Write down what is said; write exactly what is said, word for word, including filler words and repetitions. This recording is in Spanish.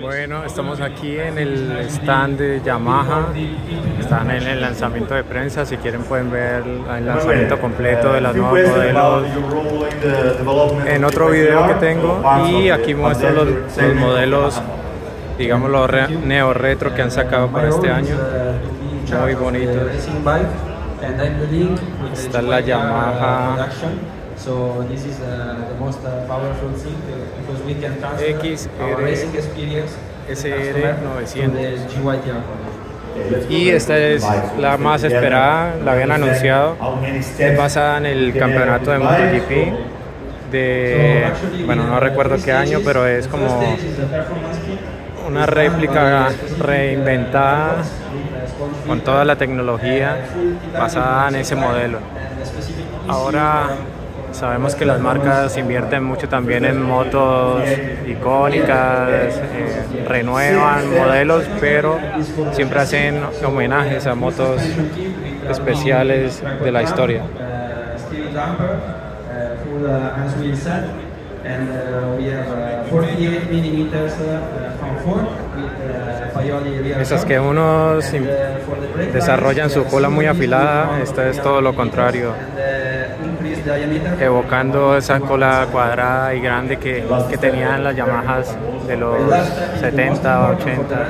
Bueno, estamos aquí en el stand de Yamaha, están en el lanzamiento de prensa. Si quieren pueden ver el lanzamiento completo de las nuevas modelos en otro video que tengo, y aquí muestro los, los modelos, digamos los re, neo retro que han sacado para este año, muy bonitos. Esta es la Yamaha So this is uh, the most uh, powerful thing uh, because we can transfer X our R racing experience S R novecientos. to the G Y T R. Y esta es la más esperada, la habían anunciado, es basada en el campeonato de MotoGP de, bueno, no recuerdo qué año, pero es como una réplica reinventada con toda la tecnología basada en ese modelo. Ahora sabemos que las marcas invierten mucho también en motos icónicas, eh, renuevan modelos, pero siempre hacen homenajes a motos especiales de la historia. Esas que unos desarrollan su cola muy afilada, esta es todo lo contrario, evocando esa cola cuadrada y grande que, que tenían las Yamahas de los setenta, ochenta.